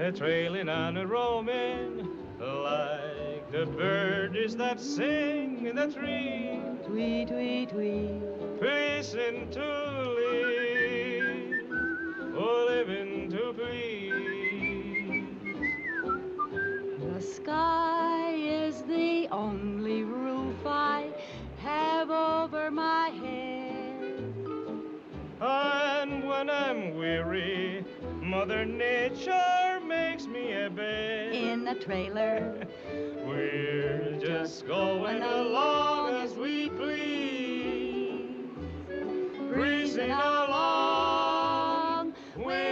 trailing and a roaming, like the birds that sing in the tree. Tweet, tweet, tweet. Pleasing to live, oh, living to please. The sky is the only roof I have over my head. And when I'm weary, Mother Nature makes me a bed. In a trailer, We're just going along as we please, breezing along with